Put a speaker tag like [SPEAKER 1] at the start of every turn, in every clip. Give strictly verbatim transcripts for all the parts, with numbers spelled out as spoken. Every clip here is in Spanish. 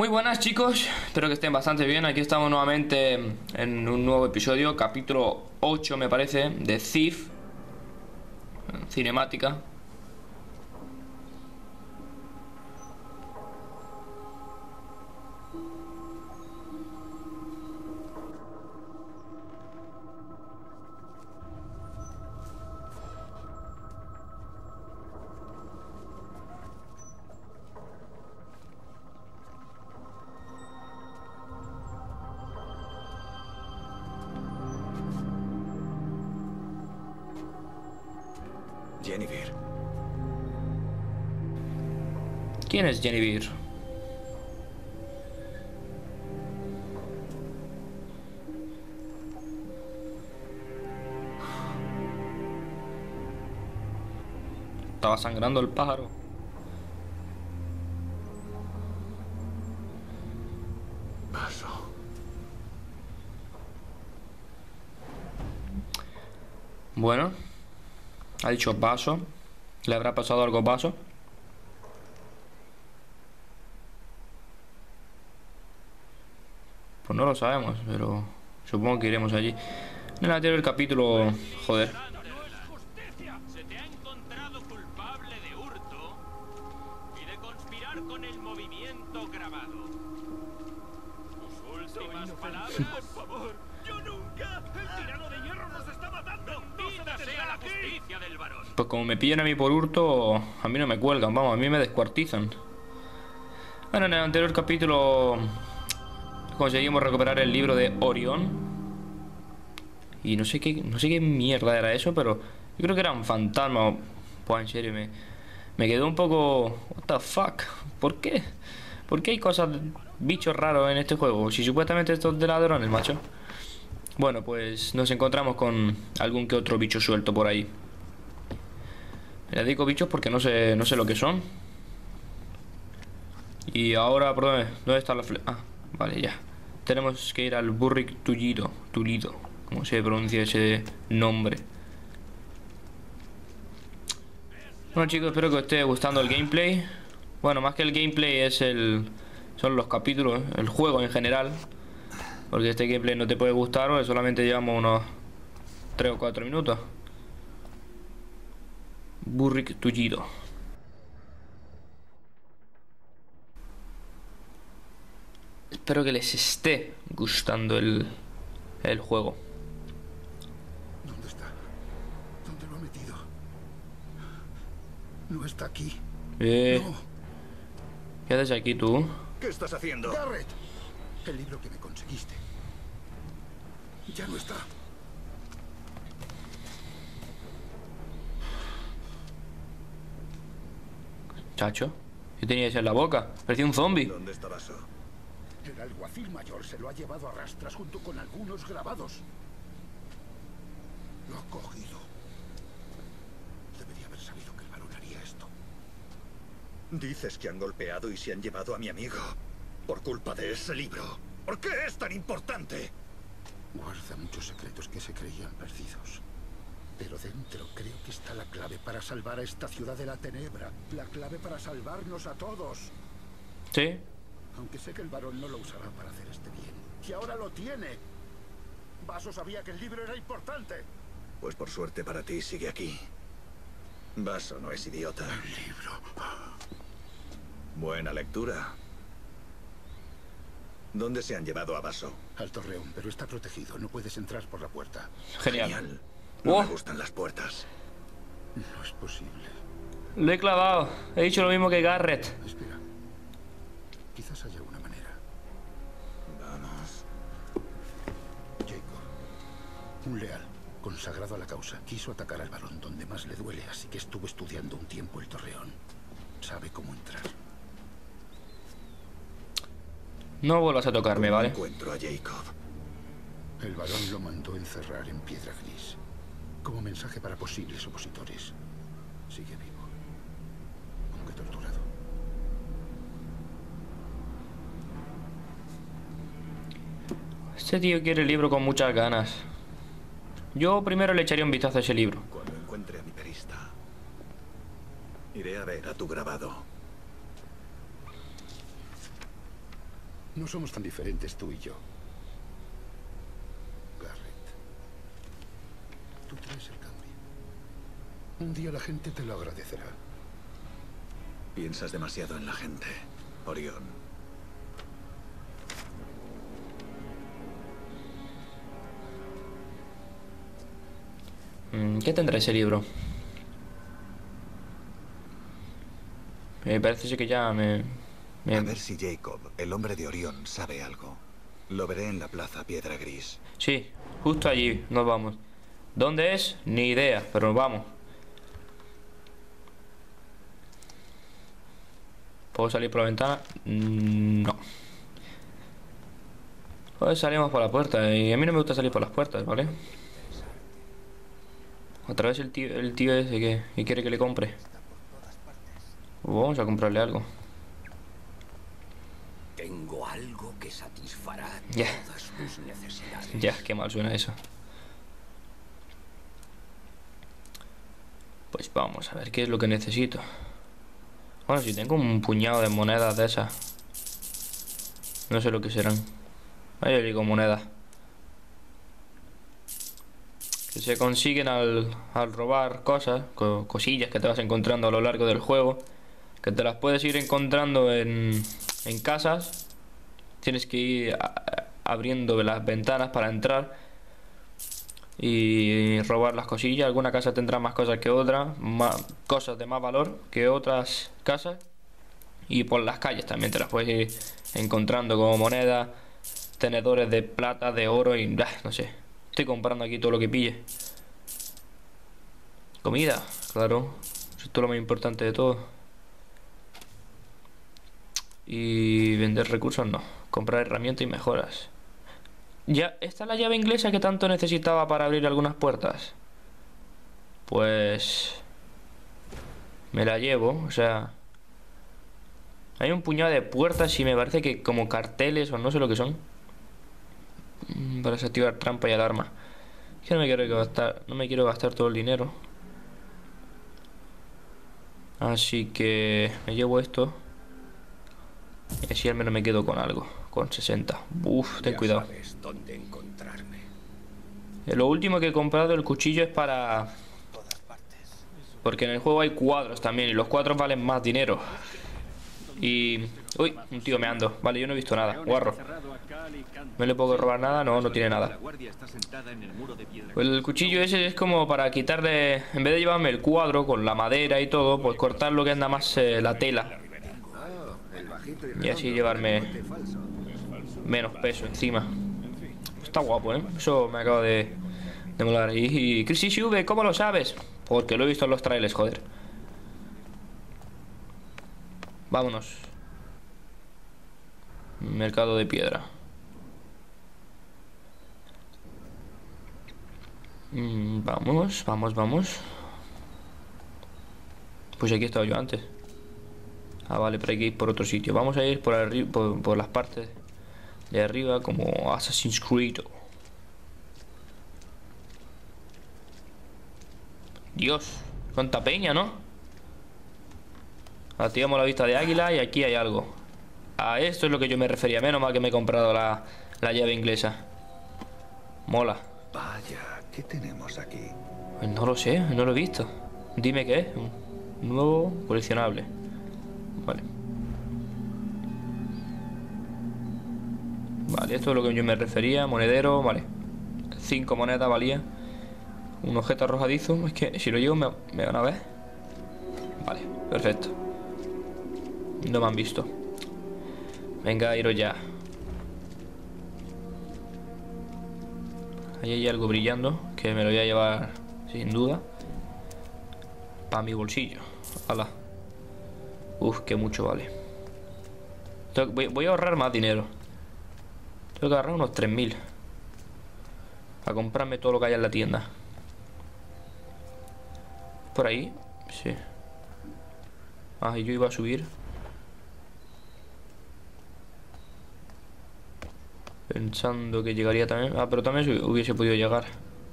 [SPEAKER 1] Muy buenas chicos, espero que estén bastante bien. Aquí estamos nuevamente en un nuevo episodio, capítulo ocho me parece, de Thief, cinemática.
[SPEAKER 2] Jennifer.
[SPEAKER 1] ¿Quién es Jennifer? Estaba sangrando el pájaro.
[SPEAKER 2] Paso.
[SPEAKER 1] Bueno, ha dicho paso. ¿Le habrá pasado algo paso? Pues no lo sabemos, pero supongo que iremos allí. En el anterior capítulo, joder.
[SPEAKER 3] No es justicia. Se te ha encontrado culpable de hurto y de conspirar con el movimiento grabado. Tus últimas palabras, por favor. Yo nunca. El tirano de hierro nos está matando. Bendita sea la justicia del varón.
[SPEAKER 1] Pues como me pillan a mí por hurto, a mí no me cuelgan, vamos, a mí me descuartizan. Bueno, en el anterior capítulo conseguimos recuperar el libro de Orión. Y no sé qué, no sé qué mierda era eso, pero yo creo que era un fantasma. Pues en serio, me, me quedó un poco... What the fuck, ¿por qué? ¿Por qué hay cosas, bichos raros en este juego? Si supuestamente esto es de ladrones, macho. Bueno, pues nos encontramos con algún que otro bicho suelto por ahí. Le digo bichos porque no sé, no sé lo que son. Y ahora, ¿por dónde? ¿Dónde está la fle... Ah, vale, ya. Tenemos que ir al Burrick Tullido, Tulido, como se pronuncia ese nombre. Bueno chicos, espero que os esté gustando el gameplay. Bueno, más que el gameplay es el... son los capítulos, el juego en general. Porque este gameplay no te puede gustar porque solamente llevamos unos tres o cuatro minutos. Burrick Tullido. Espero que les esté gustando el, el juego.
[SPEAKER 2] ¿Dónde está? ¿Dónde lo ha metido? No está aquí.
[SPEAKER 1] Eh,
[SPEAKER 2] No.
[SPEAKER 1] ¿Qué haces aquí tú?
[SPEAKER 2] ¿Qué estás haciendo? Garrett. El libro que me conseguiste. Ya no está.
[SPEAKER 1] Chacho, ¿qué tenías en la boca? Parecía un zombie.
[SPEAKER 2] ¿Dónde está Vaso? El alguacil mayor se lo ha llevado a rastras junto con algunos grabados. Lo ha cogido. Debería haber sabido que el varón haría esto. Dices que han golpeado y se han llevado a mi amigo por culpa de ese libro. ¿Por qué es tan importante? Guarda muchos secretos que se creían perdidos. Pero dentro creo que está la clave para salvar a esta ciudad de la tenebra. La clave para salvarnos a todos.
[SPEAKER 1] ¿Sí?
[SPEAKER 2] Aunque sé que el varón no lo usará para hacer este bien. ¡Que ahora lo tiene! Vaso sabía que el libro era importante. Pues por suerte para ti sigue aquí. Vaso no es idiota. El libro. Buena lectura. ¿Dónde se han llevado a Vaso? Al torreón, pero está protegido. No puedes entrar por la puerta.
[SPEAKER 1] Genial.
[SPEAKER 2] Genial. No
[SPEAKER 1] Oh.
[SPEAKER 2] me gustan las puertas. No es posible.
[SPEAKER 1] Lo he clavado. He dicho lo mismo que Garrett.
[SPEAKER 2] Espera. Quizás haya una manera. Vamos. Jacob. Un leal, consagrado a la causa. Quiso atacar al varón donde más le duele, así que estuvo estudiando un tiempo el torreón. Sabe cómo entrar.
[SPEAKER 1] No vuelvas a tocarme, ¿vale?
[SPEAKER 2] Encuentro a Jacob. El varón lo mandó encerrar en Piedra Gris. Como mensaje para posibles opositores. Sigue vivo. Aunque torturado.
[SPEAKER 1] Este tío quiere el libro con muchas ganas. Yo primero le echaría un vistazo a ese libro.
[SPEAKER 2] Cuando encuentre a mi perista, iré a ver a tu grabado. No somos tan diferentes tú y yo. Garrett. Tú traes el cambio. Un día la gente te lo agradecerá. Piensas demasiado en la gente, Orión.
[SPEAKER 1] ¿Qué tendrá ese libro? Me parece ser que ya me, me...
[SPEAKER 2] A ver si Jacob, el hombre de Orión, sabe algo. Lo veré en la plaza Piedra Gris.
[SPEAKER 1] Sí, justo allí nos vamos. ¿Dónde es? Ni idea, pero nos vamos. ¿Puedo salir por la ventana? Mm, no. Pues salimos por la puerta. Y a mí no me gusta salir por las puertas, ¿vale? Otra vez el tío, el tío ese que, que quiere que le compre. Vamos a comprarle algo.
[SPEAKER 4] Tengo algo que satisfará
[SPEAKER 1] Ya.
[SPEAKER 4] todas tus necesidades.
[SPEAKER 1] Ya, qué mal suena eso. Pues vamos a ver qué es lo que necesito. Bueno, si tengo un puñado de monedas de esas. No sé lo que serán. Ahí yo digo monedas. Que se consiguen al, al robar cosas, co cosillas que te vas encontrando a lo largo del juego. Que te las puedes ir encontrando en, en casas. Tienes que ir a, abriendo las ventanas para entrar y robar las cosillas. Alguna casa tendrá más cosas que otra, más, cosas de más valor que otras casas. Y por las calles también te las puedes ir encontrando, como monedas, tenedores de plata, de oro y bah, no sé. Estoy comprando aquí todo lo que pille. Comida, claro. Esto es lo más importante de todo. Y vender recursos no. Comprar herramientas y mejoras. Ya, ¿esta es la llave inglesa que tanto necesitaba para abrir algunas puertas? Pues... me la llevo, o sea... hay un puñado de puertas y me parece que como carteles o no sé lo que son. Para desactivar trampa y alarma. Es que no me quiero gastar, no me quiero gastar todo el dinero. Así que me llevo esto. Y así al menos me quedo con algo. Con sesenta. Uf, ten
[SPEAKER 4] Ya
[SPEAKER 1] cuidado.
[SPEAKER 4] sabes dónde encontrarme.
[SPEAKER 1] Eh, Lo último que he comprado, el cuchillo, es para...
[SPEAKER 4] Todas partes.
[SPEAKER 1] porque en el juego hay cuadros también y los cuadros valen más dinero. Y... uy, un tío meando. Vale, yo no he visto nada. Guarro. ¿No le puedo robar nada? No, no tiene nada. Pues el cuchillo ese es como para quitarle... en vez de llevarme el cuadro con la madera y todo, pues cortar lo que anda más eh, la tela. Y así llevarme menos peso encima. Está guapo, ¿eh? Eso me acaba de, de molar. Y, y Crisis V, ¿cómo lo sabes? Porque lo he visto en los trailers, joder. Vámonos. Mercado de piedra. Mm, vamos, vamos, vamos. Pues aquí he estado yo antes. Ah, vale, pero hay que ir por otro sitio. Vamos a ir por, arriba, por, por las partes de arriba, como Assassin's Creed. Dios, cuánta peña, ¿no? Activamos la vista de águila y aquí hay algo. A esto es lo que yo me refería. Menos mal que me he comprado la, la llave inglesa. Mola.
[SPEAKER 2] Vaya, ¿qué tenemos aquí?
[SPEAKER 1] Pues no lo sé, no lo he visto. Dime qué es. Un nuevo coleccionable. Vale. Vale, esto es lo que yo me refería. Monedero, vale. Cinco monedas valía. Un objeto arrojadizo. Es que si lo llevo me, me van a ver. Vale, perfecto. No me han visto. Venga, iros ya. Ahí hay algo brillando que me lo voy a llevar sin duda para mi bolsillo. Hala. Uf, que mucho vale. Voy, voy a ahorrar más dinero. Tengo que ahorrar unos tres mil para comprarme todo lo que haya en la tienda. Por ahí, sí. Ah, y yo iba a subir pensando que llegaría también. Ah, pero también hubiese podido llegar.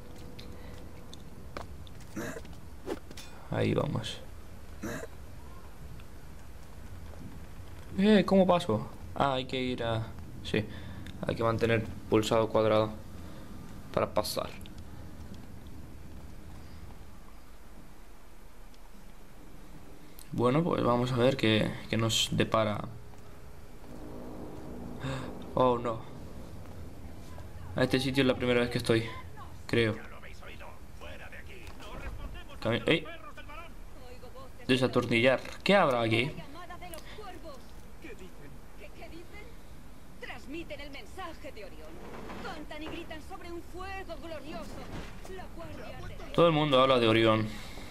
[SPEAKER 1] Ahí vamos. Eh, ¿cómo paso? Ah, hay que ir a... Sí, hay que mantener pulsado cuadrado para pasar. Bueno, pues vamos a ver qué, qué nos depara. Oh, no. A este sitio es la primera vez que estoy, creo. Cami- ¡Ey! Desatornillar. ¿Qué habrá aquí?
[SPEAKER 5] Transmiten el mensaje de Orión. Cantan y gritan sobre un fuego glorioso. La guardia arde.
[SPEAKER 1] Todo el mundo habla de Orión.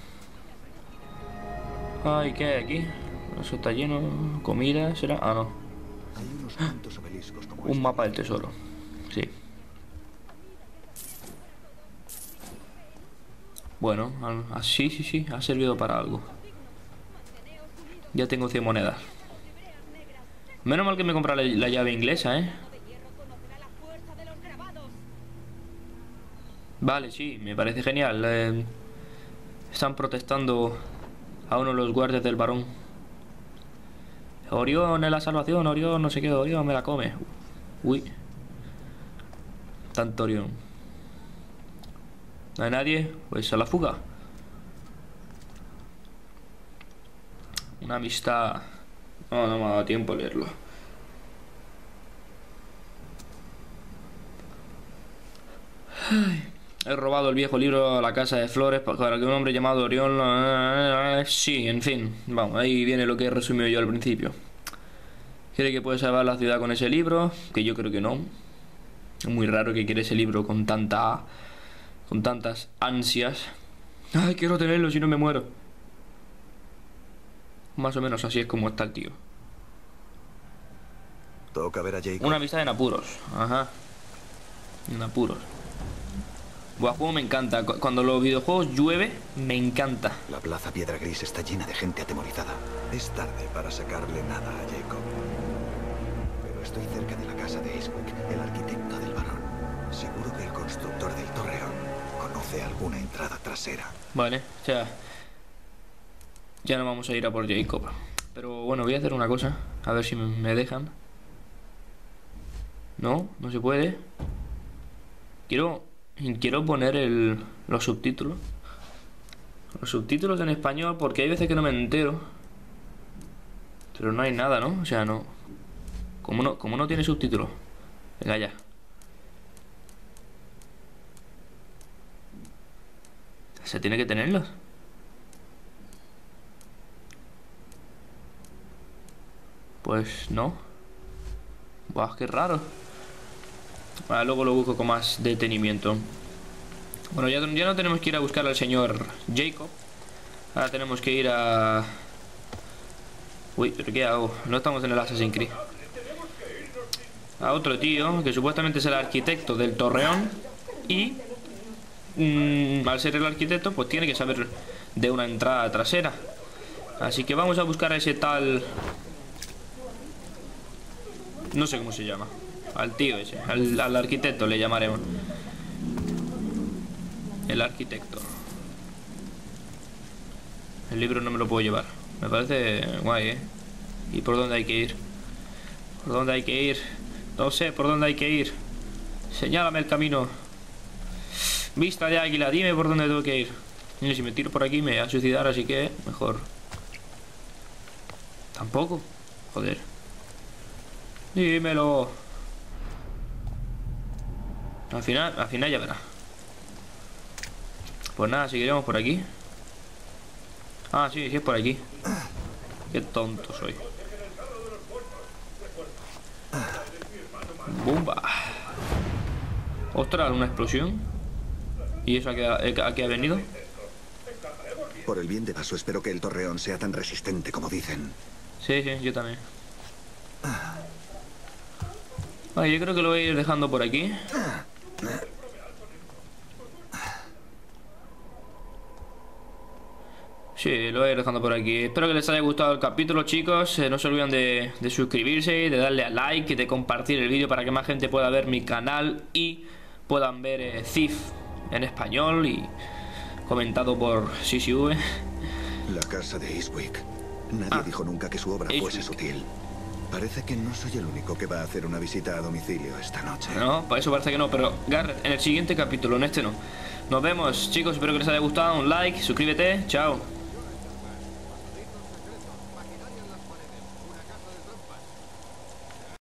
[SPEAKER 1] Ay, ¿qué hay aquí? Eso está lleno. Comida, ¿será? Ah, no.
[SPEAKER 2] Hay unos cuantos obeliscos como
[SPEAKER 1] Un
[SPEAKER 2] este.
[SPEAKER 1] mapa del tesoro. Sí. Bueno, así, sí, sí, ha servido para algo. Ya tengo cien monedas. Menos mal que me compré la, la llave inglesa, ¿eh? Vale, sí, me parece genial. Eh, están protestando a uno de los guardias del varón. Orión es la salvación, Orión no sé qué, Orión me la come. Uy. Tanto Orión. ¿No hay nadie? Pues a la fuga. Una amistad. No, no me ha dado tiempo a leerlo. Ay. He robado el viejo libro a la casa de flores para que un hombre llamado Orión... Sí, en fin. Vamos, ahí viene lo que he resumido yo al principio. ¿Quiere que pueda salvar la ciudad con ese libro? Que yo creo que no. Es muy raro que quiera ese libro con tanta... con tantas ansias. Ay, quiero tenerlo si no me muero. Más o menos así es como está el tío.
[SPEAKER 2] Toca ver a Jacob.
[SPEAKER 1] Una amistad en apuros. Ajá. En apuros. Buah, juego me encanta. Cu- Cuando los videojuegos llueve, me encanta.
[SPEAKER 2] La plaza Piedra Gris está llena de gente atemorizada. Es tarde para sacarle nada a Jacob. Pero estoy cerca de la casa de Eastwick, el arquitecto del varón. Seguro que el constructor del torreón conoce alguna entrada trasera.
[SPEAKER 1] Vale, o sea, ya no vamos a ir a por Jacob. Pero bueno, voy a hacer una cosa. A ver si me, me dejan. No, no se puede. Quiero, quiero poner el, los subtítulos. Los subtítulos en español porque hay veces que no me entero. Pero no hay nada, ¿no? O sea, no. Como no, como no tiene subtítulos. Venga ya. Se tiene que tenerlos. Pues no. Buah, qué raro. Bueno, luego lo busco con más detenimiento. Bueno, ya, ya no tenemos que ir a buscar al señor Jacob. Ahora tenemos que ir a... Uy, ¿pero qué hago? No estamos en el Assassin's Creed. A otro tío, que supuestamente es el arquitecto del torreón. Y... mmm, al ser el arquitecto, pues tiene que saber de una entrada trasera. Así que vamos a buscar a ese tal... No sé cómo se llama. Al tío ese, al, al arquitecto le llamaremos. El arquitecto. El libro no me lo puedo llevar. Me parece guay, ¿eh? ¿Y por dónde hay que ir? ¿Por dónde hay que ir? No sé por dónde hay que ir. Señálame el camino. Vista de águila, dime por dónde tengo que ir. Y si me tiro por aquí me voy a suicidar, así que mejor. Tampoco. Joder. Dímelo. Al final, al final ya verá. Pues nada, seguiremos por aquí. Ah, sí, sí es por aquí. Qué tonto soy. ¡Bumba! Ostras, una explosión. ¿Y eso a qué, a qué ha venido?
[SPEAKER 2] Por el bien de Vaso, espero que el torreón sea tan resistente como dicen.
[SPEAKER 1] Sí, sí, yo también. Vale, yo creo que lo voy a ir dejando por aquí. Sí, lo voy a ir dejando por aquí. Espero que les haya gustado el capítulo, chicos. eh, No se olviden de, de suscribirse, de darle a like y de compartir el vídeo para que más gente pueda ver mi canal y puedan ver eh, Thief en español y comentado por C C V.
[SPEAKER 2] La casa de Eastwick. Nadie
[SPEAKER 1] Ah,
[SPEAKER 2] dijo nunca que su obra
[SPEAKER 1] Eastwick.
[SPEAKER 2] fuese sutil. Parece que no soy el único que va a hacer una visita a domicilio esta noche.
[SPEAKER 1] No, para eso parece que no, pero Garrett, en el siguiente capítulo, en este no. Nos vemos, chicos, espero que les haya gustado, un like, suscríbete, chao.